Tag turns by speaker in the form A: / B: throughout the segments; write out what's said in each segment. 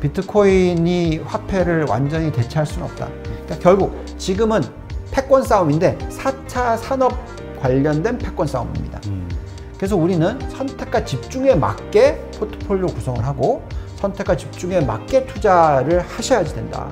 A: 비트코인이 화폐를 완전히 대체할 수는 없다. 그러니까 결국 지금은 패권 싸움인데 4차 산업 관련된 패권 싸움입니다. 그래서 우리는 선택과 집중에 맞게 포트폴리오 구성을 하고 선택과 집중에 맞게 투자를 하셔야지 된다.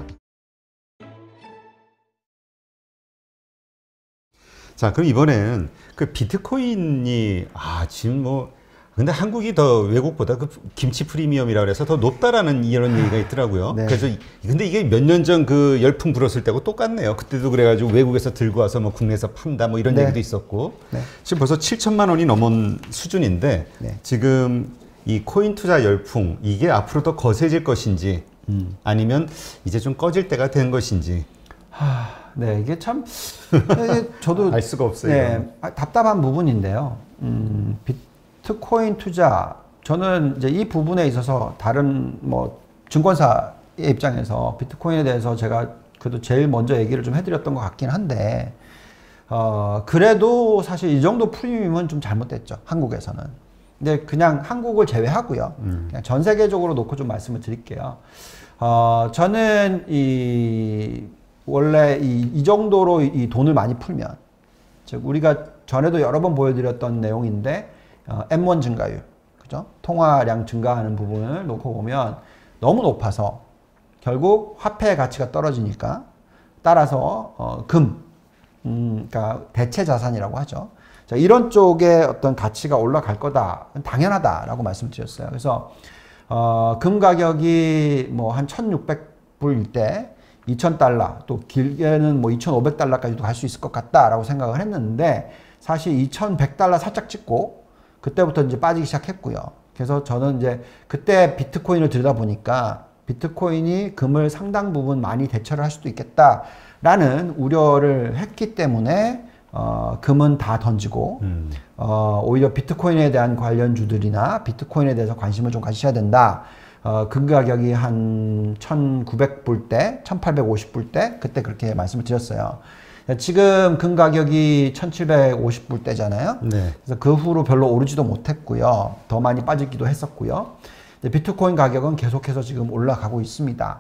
B: 자, 그럼 이번에는 그 비트코인이 지금 뭐 근데 한국이 더 외국보다 그 김치 프리미엄이라 그래서 더 높다라는 이런 얘기가 있더라고요.
A: 네.
B: 그래서 근데 이게 몇 년 전 그 열풍 불었을 때하고 똑같네요. 그때도 그래가지고 외국에서 들고 와서 뭐 국내에서 판다 뭐 이런
A: 네.
B: 얘기도 있었고
A: 네.
B: 지금 벌써 7천만 원이 넘은 수준인데
A: 네.
B: 지금 이 코인 투자 열풍 이게 앞으로 더 거세질 것인지 아니면 이제 좀 꺼질 때가 된 것인지.
A: 네, 이게 참 저도
B: 알 수가 없어요.
A: 네, 답답한 부분인데요. 비트코인 투자, 저는 이제 이 부분에 있어서 다른 뭐 증권사의 입장에서 비트코인에 대해서 제가 그래도 제일 먼저 얘기를 좀 해드렸던 것 같긴 한데, 그래도 사실 이 정도 프리미엄은 좀 잘못됐죠, 한국에서는. 근데 그냥 한국을 제외하고요. 그냥 전 세계적으로 놓고 좀 말씀을 드릴게요. 저는 원래 이 정도로 이 돈을 많이 풀면, 즉 우리가 전에도 여러 번 보여드렸던 내용인데 M1 증가율, 그죠? 통화량 증가하는 부분을 놓고 보면 너무 높아서 결국 화폐의 가치가 떨어지니까 따라서 그러니까 대체 자산이라고 하죠. 자, 이런 쪽에 어떤 가치가 올라갈 거다, 당연하다라고 말씀드렸어요. 그래서 금 가격이 뭐 한 1,600불일 때 2,000달러, 또 길게는 뭐 2,500달러까지도 갈 수 있을 것 같다라고 생각을 했는데 사실 2,100달러 살짝 찍고 그때부터 이제 빠지기 시작했고요. 그래서 저는 이제 그때 비트코인을 들여다 보니까 비트코인이 금을 상당 부분 많이 대체를 할 수도 있겠다라는 우려를 했기 때문에 금은 다 던지고 오히려 비트코인에 대한 관련주들이나 비트코인에 대해서 관심을 좀 가지셔야 된다. 금 가격이 한 1,900불 때, 1,850불 때 그때 그렇게 말씀을 드렸어요. 지금 금 가격이 1,750불 때잖아요.
B: 네.
A: 그래서 그 후로 별로 오르지도 못했고요. 더 많이 빠지기도 했었고요. 비트코인 가격은 계속해서 지금 올라가고 있습니다.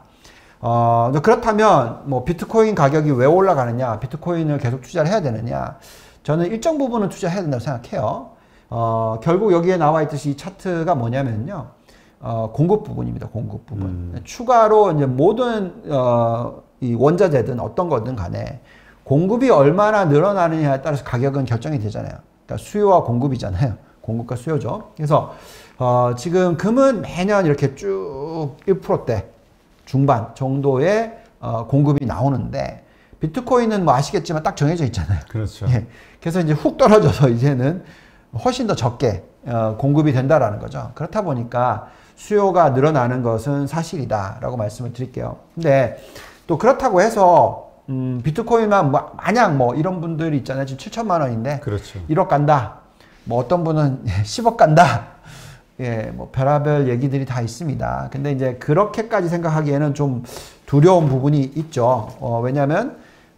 A: 그렇다면 뭐 비트코인 가격이 왜 올라가느냐, 비트코인을 계속 투자를 해야 되느냐, 저는 일정 부분은 투자해야 된다고 생각해요. 결국 여기에 나와 있듯이 이 차트가 뭐냐면요. 공급 부분입니다. 공급 부분. 추가로 이제 모든 이 원자재든 어떤 거든 간에 공급이 얼마나 늘어나느냐에 따라서 가격은 결정이 되잖아요. 그러니까 수요와 공급이잖아요. 공급과 수요죠. 그래서 지금 금은 매년 이렇게 쭉 1%대 중반 정도의 공급이 나오는데 비트코인은 뭐 아시겠지만 딱 정해져 있잖아요.
B: 그렇죠.
A: 예. 그래서 이제 훅 떨어져서 이제는 훨씬 더 적게 공급이 된다라는 거죠. 그렇다 보니까 수요가 늘어나는 것은 사실이다라고 말씀을 드릴게요. 근데 또 그렇다고 해서 비트코인만 마냥 뭐 이런 분들이 있잖아요. 지금 7천만 원인데
B: 그렇죠.
A: 1억 간다. 뭐 어떤 분은 10억 간다. 예, 뭐 별의별 얘기들이 다 있습니다. 근데 이제 그렇게까지 생각하기에는 좀 두려운 부분이 있죠. 왜냐하면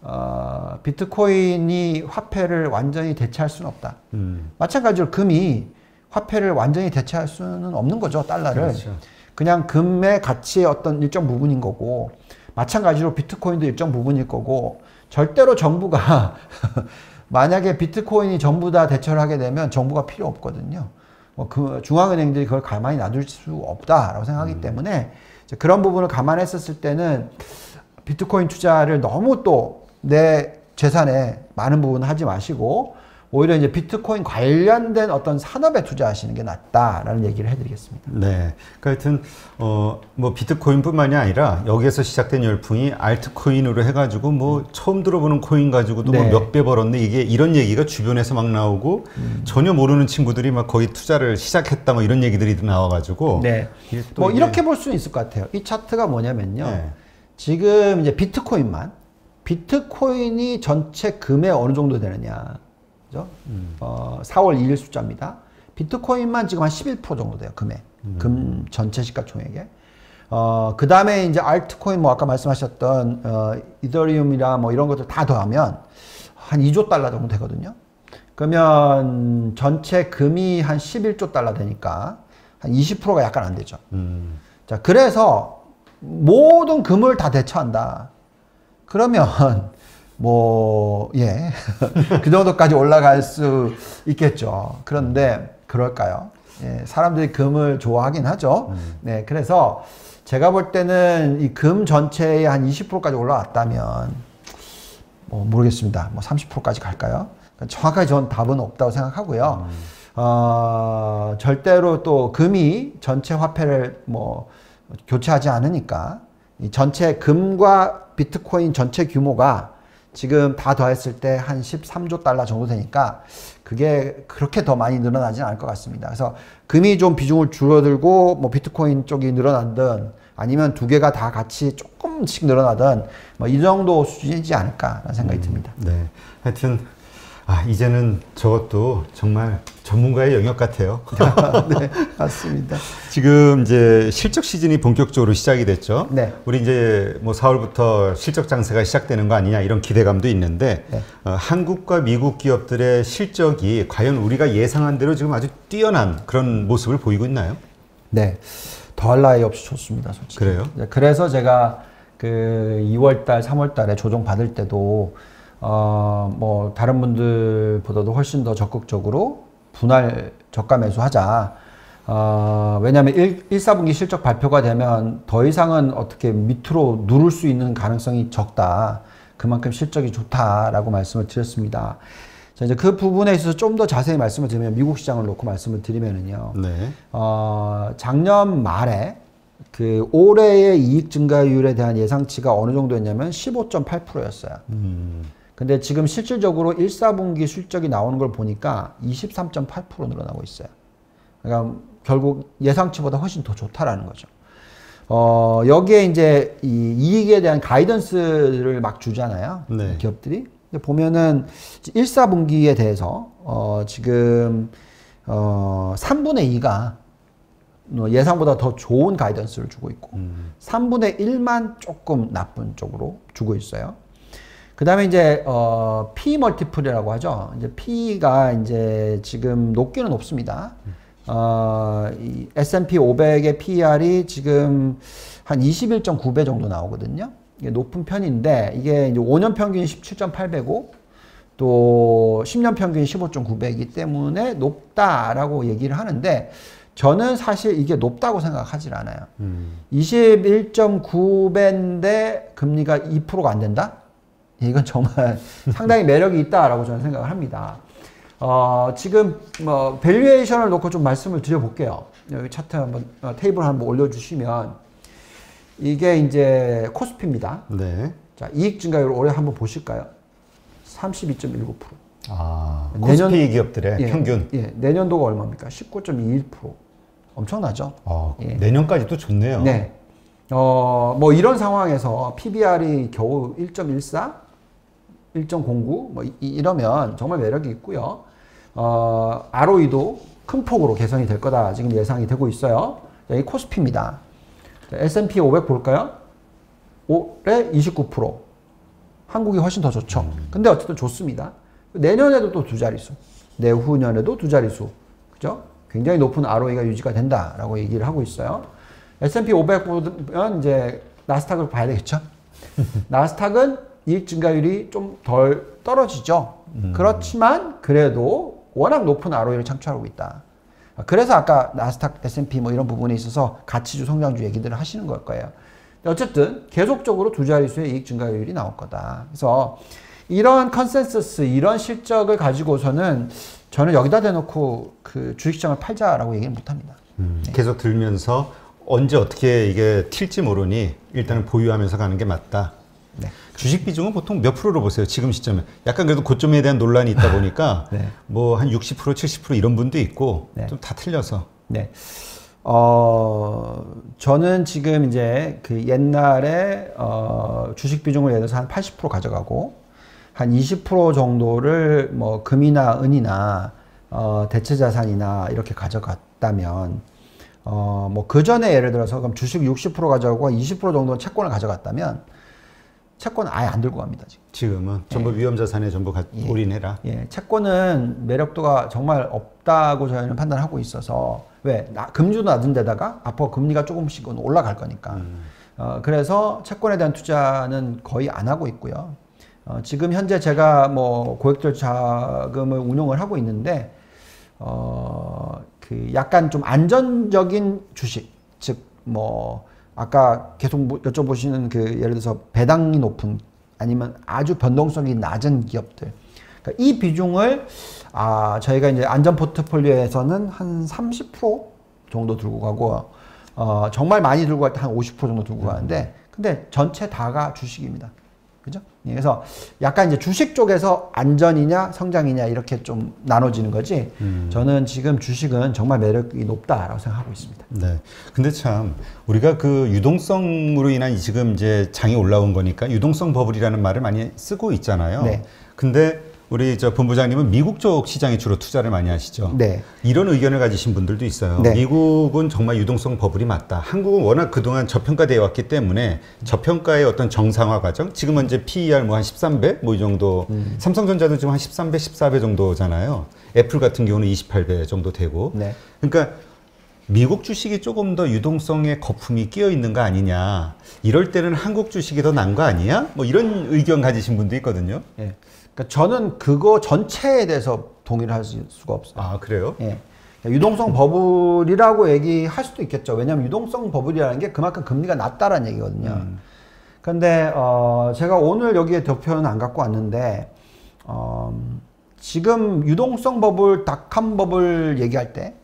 A: 비트코인이 화폐를 완전히 대체할 수는 없다. 마찬가지로 금이 화폐를 완전히 대체할 수는 없는 거죠. 달러를.
B: 그렇죠.
A: 그냥 금의 가치의 어떤 일정 부분인 거고 마찬가지로 비트코인도 일정 부분일 거고 절대로 정부가 만약에 비트코인이 전부 다 대체를 하게 되면 정부가 필요 없거든요. 그 중앙은행들이 그걸 가만히 놔둘 수 없다라고 생각하기 때문에 그런 부분을 감안했었을 때는 비트코인 투자를 너무 또 내 재산에 많은 부분을 하지 마시고 오히려 이제 비트코인 관련된 어떤 산업에 투자하시는 게 낫다라는 얘기를 해드리겠습니다.
B: 네. 그러니까 하여튼, 뭐 비트코인뿐만이 아니라 여기에서 시작된 열풍이 알트코인으로 해가지고 뭐 처음 들어보는 코인 가지고도
A: 네.
B: 뭐 몇 배 벌었네. 이게 이런 얘기가 주변에서 막 나오고 전혀 모르는 친구들이 막 거의 투자를 시작했다 뭐 이런 얘기들이 나와가지고.
A: 네. 뭐 이렇게 볼 수는 있을 것 같아요. 이 차트가 뭐냐면요.
B: 네.
A: 지금 이제 비트코인이 전체 금에 어느 정도 되느냐. 그죠? 4월 2일 숫자입니다. 비트코인만 지금 한 11% 정도 돼요. 금 전체 시가총액에. 그 다음에 이제 알트코인 뭐 아까 말씀하셨던 이더리움이나 뭐 이런 것들 다 더하면 한 2조 달러 정도 되거든요. 그러면 전체 금이 한 11조 달러 되니까 한 20%가 약간 안 되죠. 자, 그래서 모든 금을 다 대처한다. 그러면 뭐 예. 그 정도까지 올라갈 수 있겠죠. 그런데 그럴까요? 예, 사람들이 금을 좋아하긴 하죠. 네, 그래서 제가 볼 때는 이 금 전체의 한 20%까지 올라왔다면 뭐 모르겠습니다. 뭐 30%까지 갈까요? 정확하게 전 답은 없다고 생각하고요. 절대로 또 금이 전체 화폐를 뭐 교체하지 않으니까 이 전체 금과 비트코인 전체 규모가 지금 다 더했을 때 한 13조 달러 정도 되니까 그게 그렇게 더 많이 늘어나지는 않을 것 같습니다. 그래서 금이 좀 비중을 줄어들고 뭐 비트코인 쪽이 늘어나든 아니면 두 개가 다 같이 조금씩 늘어나든 뭐 이 정도 수준이지 않을까라는 생각이 듭니다.
B: 네. 하여튼 이제는 저것도 정말 전문가의 영역 같아요.
A: 네, 맞습니다.
B: 지금 이제 실적 시즌이 본격적으로 시작이 됐죠.
A: 네.
B: 우리 이제 뭐 4월부터 실적 장세가 시작되는 거 아니냐 이런 기대감도 있는데
A: 네.
B: 한국과 미국 기업들의 실적이 과연 우리가 예상한 대로 지금 아주 뛰어난 그런 모습을 보이고 있나요?
A: 네. 더할 나위 없이 좋습니다, 솔직히.
B: 그래요?
A: 그래서 제가 그 2월달, 3월달에 조정 받을 때도 뭐 다른 분들보다도 훨씬 더 적극적으로 분할 저가 매수하자. 왜냐하면 1, 4분기 실적 발표가 되면 더 이상은 어떻게 밑으로 누를 수 있는 가능성이 적다. 그만큼 실적이 좋다라고 말씀을 드렸습니다. 자, 이제 그 부분에 있어서 좀 더 자세히 말씀을 드리면 미국 시장을 놓고 말씀을 드리면은요.
B: 네.
A: 작년 말에 그 올해의 이익 증가율에 대한 예상치가 어느 정도였냐면 15.8%였어요. 근데 지금 실질적으로 1, 4분기 실적이 나오는 걸 보니까 23.8% 늘어나고 있어요. 그러니까 결국 예상치보다 훨씬 더 좋다라는 거죠. 여기에 이제 이 이익에 대한 가이던스를 막 주잖아요.
B: 네.
A: 기업들이. 근데 보면은 1, 4분기에 대해서 지금 3분의 2가 예상보다 더 좋은 가이던스를 주고 있고 3분의 1만 조금 나쁜 쪽으로 주고 있어요. 그 다음에 이제 P 멀티플이라고 하죠. 이제 P가 이제 지금 높기는 높습니다. 이 S&P 500의 PER이 지금 한 21.9배 정도 나오거든요. 이게 높은 편인데 이게 이제 5년 평균이 17.8배고 또 10년 평균이 15.9배이기 때문에 높다라고 얘기를 하는데 저는 사실 이게 높다고 생각하지 않아요. 21.9배인데 금리가 2%가 안 된다? 이건 정말 상당히 매력이 있다라고 저는 생각을 합니다. 지금 뭐 밸류에이션을 놓고 좀 말씀을 드려볼게요. 여기 차트 한번 테이블 한번 올려주시면 이게 이제 코스피입니다.
B: 네.
A: 자, 이익 증가율 올해 한번 보실까요? 32.19%.
B: 코스피 기업들의 평균.
A: 예, 내년도가 얼마입니까? 19.21%. 엄청나죠? 예.
B: 내년까지도 좋네요.
A: 네. 뭐 이런 상황에서 PBR이 겨우 1.14, 1.09, 뭐 이러면 정말 매력이 있고요. ROE도 큰 폭으로 개선이 될 거다 지금 예상이 되고 있어요. 여기 코스피입니다. S&P 500 볼까요? 올해 29%. 한국이 훨씬 더 좋죠. 근데 어쨌든 좋습니다. 내년에도 또 두 자릿수. 내후년에도 두 자릿수. 그죠? 굉장히 높은 ROE가 유지가 된다라고 얘기를 하고 있어요. S&P 500 보면 이제 나스닥을 봐야 되겠죠. 나스닥은 이익 증가율이 좀 덜 떨어지죠. 그렇지만 그래도 워낙 높은 ROE를 창출하고 있다. 그래서 아까 나스닥, S&P 뭐 이런 부분에 있어서 가치주, 성장주 얘기들을 하시는 걸 거예요. 어쨌든 계속적으로 두 자릿수의 이익 증가율이 나올 거다. 그래서 이런 컨센서스, 이런 실적을 가지고서는 저는 여기다 대놓고 그 주식시장을 팔자라고 얘기는 못합니다.
B: 네. 계속 들면서 언제 어떻게 이게 튈지 모르니 일단은 보유하면서 가는 게 맞다.
A: 네.
B: 주식 비중은 보통 몇 프로로 보세요? 지금 시점에. 약간 그래도 고점에 대한 논란이 있다 보니까
A: 네.
B: 뭐 한 60%, 70% 이런 분도 있고
A: 네.
B: 좀 다 틀려서.
A: 네. 저는 지금 이제 그 옛날에 주식 비중을 예를 들어서 한 80% 가져가고 한 20% 정도를 뭐 금이나 은이나 대체 자산이나 이렇게 가져갔다면 뭐 그 전에 예를 들어서 그럼 주식 60% 가져가고 20% 정도는 채권을 가져갔다면 채권 아예 안 들고 갑니다, 지금.
B: 지금은 전부 위험 자산에 전부 올인해라.
A: 예, 채권은 매력도가 정말 없다고 저희는 판단하고 있어서 왜 금주도 낮은 데다가 앞으로 금리가 조금씩은 올라갈 거니까 그래서 채권에 대한 투자는 거의 안 하고 있고요. 지금 현재 제가 뭐 고액절 자금을 운용을 하고 있는데 그 약간 좀 안전적인 주식, 즉 뭐 아까 계속 여쭤보시는 그 예를 들어서 배당이 높은 아니면 아주 변동성이 낮은 기업들, 그러니까 이 비중을 저희가 이제 안전 포트폴리오에서는 한 30% 정도 들고 가고 정말 많이 들고 갈 때 한 50% 정도 들고 가는데, 근데 전체 다가 주식입니다. 그죠? 그래서 약간 이제 주식 쪽에서 안전이냐 성장이냐 이렇게 좀 나눠지는 거지. 저는 지금 주식은 정말 매력이 높다라고 생각하고 있습니다.
B: 네. 근데 참 우리가 그 유동성으로 인한 지금 이제 장이 올라온 거니까 유동성 버블이라는 말을 많이 쓰고 있잖아요.
A: 네.
B: 근데 우리 저 본부장님은 미국 쪽 시장에 주로 투자를 많이 하시죠.
A: 네.
B: 이런 의견을 가지신 분들도 있어요.
A: 네.
B: 미국은 정말 유동성 버블이 맞다. 한국은 워낙 그동안 저평가되어 왔기 때문에 저평가의 어떤 정상화 과정. 지금은 이제 PER 뭐 한 13배 뭐 이 정도. 삼성전자도 지금 한 13배, 14배 정도잖아요. 애플 같은 경우는 28배 정도 되고.
A: 네.
B: 그러니까 미국 주식이 조금 더 유동성의 거품이 끼어 있는 거 아니냐. 이럴 때는 한국 주식이 더 난 거 아니야? 뭐 이런 의견 가지신 분도 있거든요.
A: 예. 그러니까 저는 그거 전체에 대해서 동의를 할 수가 없어요.
B: 아, 그래요?
A: 예. 유동성 버블이라고 얘기할 수도 있겠죠. 왜냐하면 유동성 버블이라는 게 그만큼 금리가 낮다라는 얘기거든요. 그런데 제가 오늘 여기에 표는 안 갖고 왔는데 지금 유동성 버블, 닷컴 버블 얘기할 때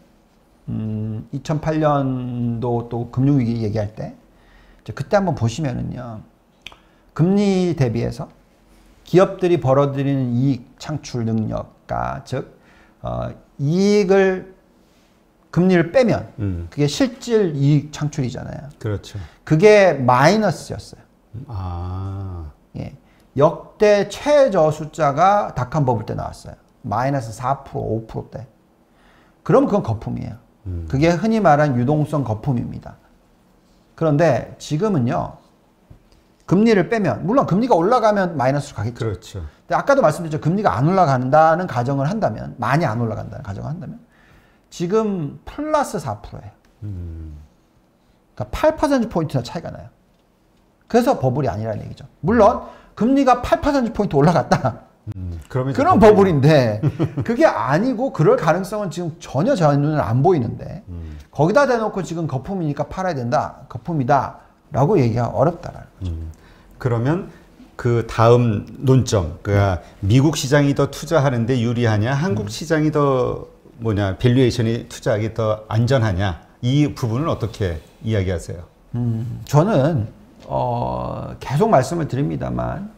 A: 2008년도 또 금융위기 얘기할 때 그때 한번 보시면은요. 금리 대비해서 기업들이 벌어들이는 이익 창출 능력가, 즉 이익을 금리를 빼면 그게 실질 이익 창출이잖아요.
B: 그렇죠.
A: 그게 마이너스였어요. 예. 역대 최저 숫자가 닷컴 버블 때 나왔어요. 마이너스 4%, 5%대. 그럼 그건 거품이에요. 그게 흔히 말하는 유동성 거품입니다. 그런데 지금은요. 금리를 빼면, 물론 금리가 올라가면 마이너스로 가겠죠.
B: 그렇죠.
A: 근데 아까도 말씀드렸죠. 금리가 안 올라간다는 가정을 한다면, 많이 안 올라간다는 가정을 한다면, 지금 플러스 4%예요. 그러니까 8%포인트나 차이가 나요. 그래서 버블이 아니라는 얘기죠. 물론, 금리가 8%포인트 올라갔다. 그런 버블인데, 그게 아니고, 그럴 가능성은 지금 전혀 제 눈에 안 보이는데, 거기다 대놓고 지금 거품이니까 팔아야 된다. 거품이다. 라고 얘기가 어렵다라는 거죠.
B: 그러면 그 다음 논점, 그러니까 미국 시장이 더 투자하는데 유리하냐, 한국 시장이 더 밸류에이션이 투자하기 더 안전하냐, 이 부분은 어떻게 이야기하세요?
A: 저는 계속 말씀을 드립니다만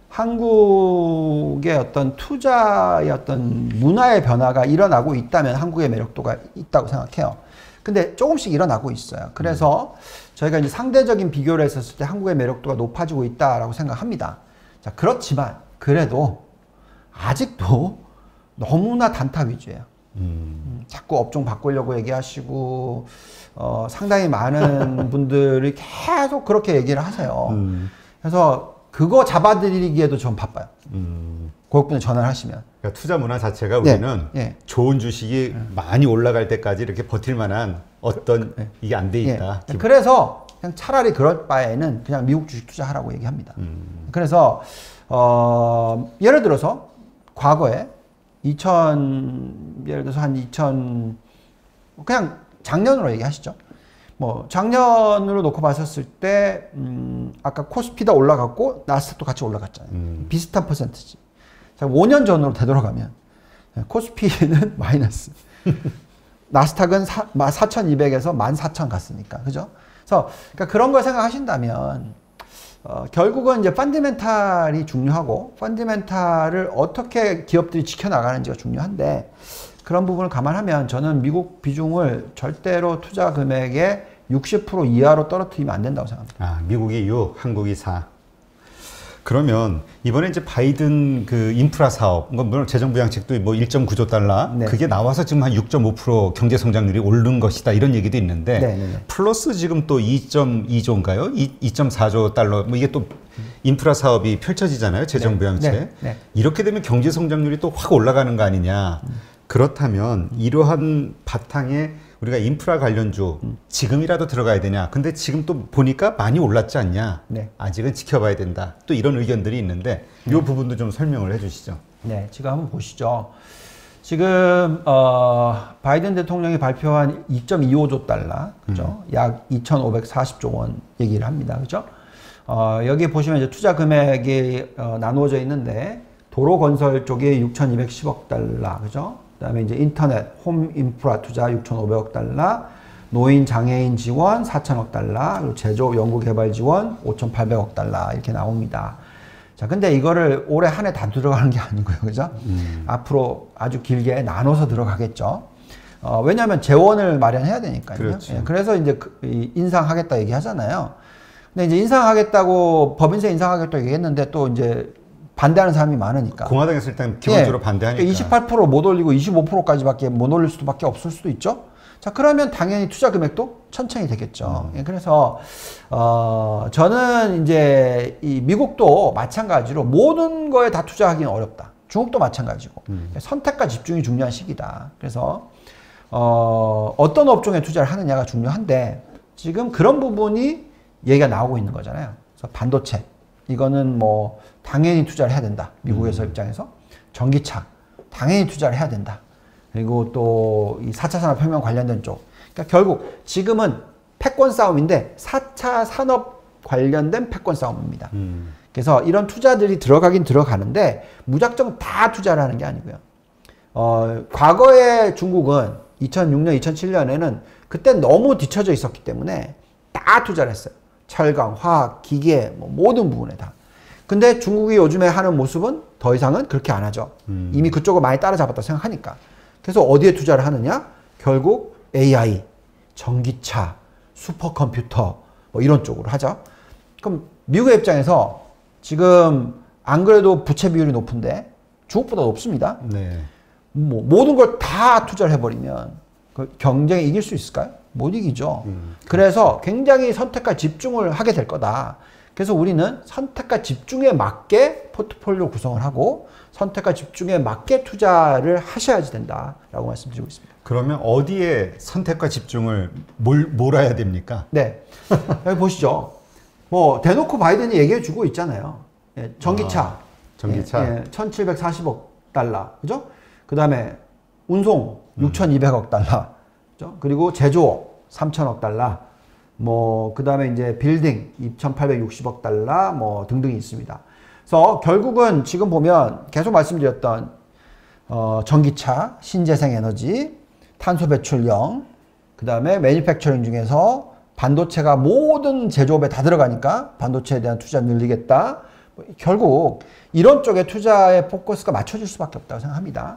A: 한국의 어떤 투자의 어떤 문화의 변화가 일어나고 있다면 한국의 매력도가 있다고 생각해요. 근데 조금씩 일어나고 있어요. 그래서 저희가 이제 상대적인 비교를 했었을 때 한국의 매력도가 높아지고 있다라고 생각합니다. 자, 그렇지만 그래도 아직도 너무나 단타 위주예요. 자꾸 업종 바꾸려고 얘기하시고 상당히 많은 분들이 계속 그렇게 얘기를 하세요. 그래서 그거 잡아드리기에도 좀 바빠요. 고객분들 전화를 하시면.
B: 그러니까 투자 문화 자체가 우리는 좋은 주식이 많이 올라갈 때까지 이렇게 버틸 만한 어떤 이게 안 돼 있다.
A: 그래서 그냥 차라리 그럴 바에는 그냥 미국 주식 투자하라고 얘기합니다. 그래서 예를 들어서 과거에 예를 들어서 한 2000 그냥 작년으로 얘기하시죠. 뭐 작년으로 놓고 봤었을 때 아까 코스피도 올라갔고 나스닥도 같이 올라갔잖아요. 비슷한 퍼센트지. 자, 5년 전으로 되돌아가면 코스피는 마이너스. 나스닥은 4,200에서 14,000 갔으니까. 그죠? 그래서 그러니까 그런 걸 생각하신다면 결국은 이제 펀더멘탈이 중요하고 펀더멘탈을 어떻게 기업들이 지켜나가는지가 중요한데 그런 부분을 감안하면 저는 미국 비중을 절대로 투자 금액의 60% 이하로 떨어뜨리면 안 된다고 생각합니다.
B: 아, 미국이 6, 한국이 4. 그러면 이번에 이제 바이든 그 인프라 사업, 물론 재정부양책도 뭐 1.9조 달러,
A: 네.
B: 그게 나와서 지금 한 6.5% 경제 성장률이 오른 것이다 이런 얘기도 있는데,
A: 네.
B: 플러스 지금 또 2.2조인가요? 2.4조 달러, 뭐 이게 또 인프라 사업이 펼쳐지잖아요, 재정부양책.
A: 네.
B: 이렇게 되면 경제 성장률이 또 확 올라가는 거 아니냐. 그렇다면 이러한 바탕에 우리가 인프라 관련주 지금이라도 들어가야 되냐? 근데 지금 또 보니까 많이 올랐지 않냐?
A: 네.
B: 아직은 지켜봐야 된다. 또 이런 의견들이 있는데 이 부분도 좀 설명을 해주시죠.
A: 네, 지금 한번 보시죠. 지금 바이든 대통령이 발표한 2.25조 달러, 그죠? 약 2,540조 원 얘기를 합니다, 그죠? 여기 보시면 이제 투자 금액이 나누어져 있는데 도로 건설 쪽에 6,210억 달러, 그죠? 그다음에 이제 인터넷, 홈 인프라 투자 6,500억 달러, 노인 장애인 지원 4,000억 달러, 그리고 제조업 연구개발 지원 5,800억 달러 이렇게 나옵니다. 자, 근데 이거를 올해 한 해 다 들어가는 게 아니고요, 그죠? 앞으로 아주 길게 나눠서 들어가겠죠. 왜냐하면 재원을 마련해야 되니까요.
B: 그렇죠.
A: 예, 그래서 이제 인상하겠다 얘기하잖아요. 근데 이제 인상하겠다고 법인세 인상하겠다고 얘기했는데 또 이제 반대하는 사람이 많으니까.
B: 공화당에서 일단 기본적으로
A: 예,
B: 반대하니까.
A: 28%못 올리고 25%까지밖에 못 올릴 수밖에 없을 수도 있죠. 자, 그러면 당연히 투자 금액도 천천히 되겠죠. 예, 그래서 저는 이제 이 미국도 마찬가지로 모든 거에 다 투자하기는 어렵다. 중국도 마찬가지고 선택과 집중이 중요한 시기다. 그래서 어떤 업종에 투자를 하느냐가 중요한데 지금 그런 부분이 얘기가 나오고 있는 거잖아요. 그래서 반도체 이거는 뭐 당연히 투자를 해야 된다. 미국에서 입장에서 전기차 당연히 투자를 해야 된다. 그리고 또 이 4차 산업혁명 관련된 쪽. 그러니까 결국 지금은 패권 싸움인데 4차 산업 관련된 패권 싸움입니다. 그래서 이런 투자들이 들어가긴 들어가는데 무작정 다 투자를 하는 게 아니고요. 과거에 중국은 2006년, 2007년에는 그때 너무 뒤처져 있었기 때문에 다 투자를 했어요. 철강, 화학, 기계, 뭐 모든 부분에 다. 근데 중국이 요즘에 하는 모습은 더 이상은 그렇게 안 하죠. 이미 그쪽을 많이 따라잡았다 생각하니까. 그래서 어디에 투자를 하느냐? 결국 AI, 전기차, 슈퍼컴퓨터 뭐 이런 쪽으로 하죠. 그럼 미국의 입장에서 지금 안 그래도 부채 비율이 높은데 중국보다 높습니다.
B: 네.
A: 뭐 모든 걸 다 투자를 해버리면 그 경쟁에 이길 수 있을까요? 못 이기죠. 그래서 굉장히 선택과 집중을 하게 될 거다. 그래서 우리는 선택과 집중에 맞게 포트폴리오 구성을 하고 선택과 집중에 맞게 투자를 하셔야지 된다라고 말씀드리고 있습니다.
B: 그러면 어디에 선택과 집중을 몰아야 됩니까?
A: 네. 여기 보시죠. 뭐 대놓고 바이든이 얘기해 주고 있잖아요. 예, 전기차.
B: 전기차.
A: 예, 1,740억 달러. 그죠? 그 다음에 운송 6,200억 달러. 그죠? 그리고 제조업 3,000억 달러. 뭐, 그 다음에 이제 빌딩 2,860억 달러. 뭐 등등이 있습니다. 그래서 결국은 지금 보면 계속 말씀드렸던 전기차, 신재생 에너지, 탄소 배출 0, 그 다음에 매니팩처링 중에서 반도체가 모든 제조업에 다 들어가니까 반도체에 대한 투자 늘리겠다. 결국 이런 쪽에 투자의 포커스가 맞춰질 수밖에 없다고 생각합니다.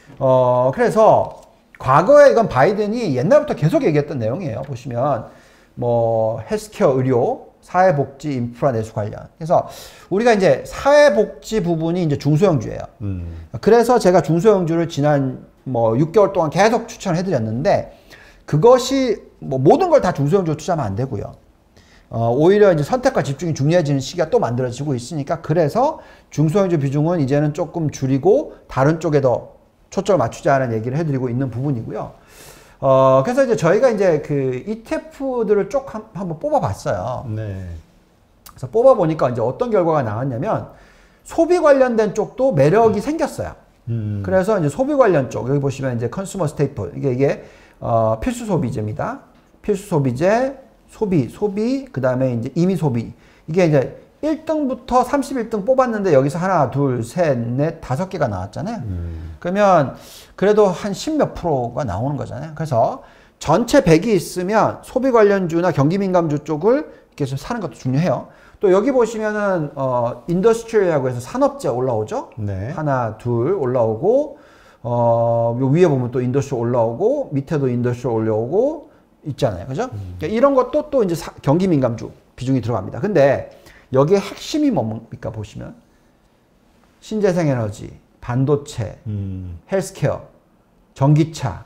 A: 그래서 과거에 이건 바이든이 옛날부터 계속 얘기했던 내용이에요. 보시면 뭐 헬스케어 의료, 사회복지, 인프라 내수 관련. 그래서 우리가 이제 사회복지 부분이 이제 중소형주예요. 그래서 제가 중소형주를 지난 뭐 6개월 동안 계속 추천을 해드렸는데 그것이 뭐 모든 걸 다 중소형주로 투자하면 안 되고요. 오히려 이제 선택과 집중이 중요해지는 시기가 또 만들어지고 있으니까 그래서 중소형주 비중은 이제는 조금 줄이고 다른 쪽에 더 초점을 맞추자는 얘기를 해드리고 있는 부분이고요. 그래서 이제 저희가 이제 그 ETF들을 쭉 한번 뽑아봤어요.
B: 네.
A: 그래서 뽑아보니까 이제 어떤 결과가 나왔냐면 소비 관련된 쪽도 매력이 생겼어요. 그래서 이제 소비 관련 쪽, 여기 보시면 이제 컨슈머 스테이플, 이게 필수 소비재입니다. 필수 소비재, 소비, 그 다음에 이제 임의 소비. 이게 이제 1등부터 31등 뽑았는데 여기서 하나, 둘, 셋, 넷, 5개가 나왔잖아요. 그러면 그래도 한 10몇 프로가 나오는 거잖아요. 그래서 전체 100이 있으면 소비 관련주나 경기 민감주 쪽을 이렇게 좀 사는 것도 중요해요. 또 여기 보시면은 인더스트리라고 해서 산업재 올라오죠.
B: 네.
A: 하나, 둘 올라오고 요 위에 보면 또 인더스트리 올라오고 밑에도 인더스트리 올라오고 있잖아요. 그죠? 그러니까 이런 것도 또 이제 경기 민감주 비중이 들어갑니다. 근데 여기에 핵심이 뭡니까 보시면 신재생에너지, 반도체, 헬스케어, 전기차,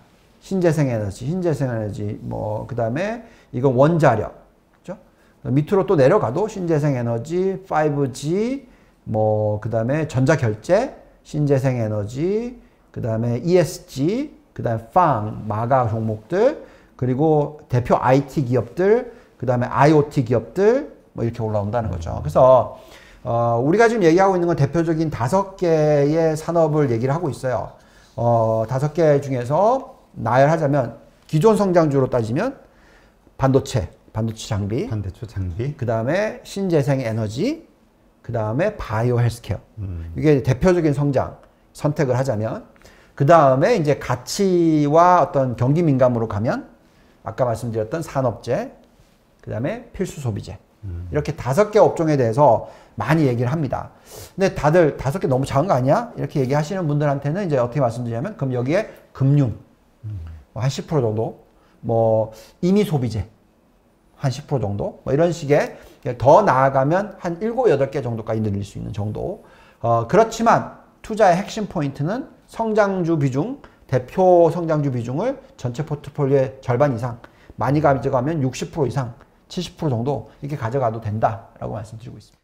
A: 신재생에너지 뭐 그다음에 이건 원자력, 그죠? 밑으로 또 내려가도 신재생에너지, 5G, 뭐 그다음에 전자결제, 신재생에너지, 그다음에 ESG, 그다음에 마가 종목들, 그리고 대표 IT 기업들, 그 다음에 IoT 기업들, 뭐 이렇게 올라온다는 거죠. 그래서, 우리가 지금 얘기하고 있는 건 대표적인 5개의 산업을 얘기를 하고 있어요. 5개 중에서 나열하자면, 기존 성장주로 따지면, 반도체 장비, 그 다음에 신재생 에너지, 그 다음에 바이오 헬스케어. 이게 대표적인 성장 선택을 하자면, 그 다음에 이제 가치와 어떤 경기 민감으로 가면, 아까 말씀드렸던 산업재, 그 다음에 필수 소비재. 이렇게 5개 업종에 대해서 많이 얘기를 합니다. 근데 다들 5개 너무 작은 거 아니야? 이렇게 얘기하시는 분들한테는 이제 어떻게 말씀드리냐면, 그럼 여기에 금융, 한 10% 정도, 뭐, 임의 소비재, 한 10% 정도, 뭐 이런 식의 더 나아가면 한 7, 8개 정도까지 늘릴 수 있는 정도. 그렇지만 투자의 핵심 포인트는 성장주 비중, 대표 성장주 비중을 전체 포트폴리오의 절반 이상, 많이 가져가면 60% 이상, 70% 정도 이렇게 가져가도 된다라고 말씀드리고 있습니다.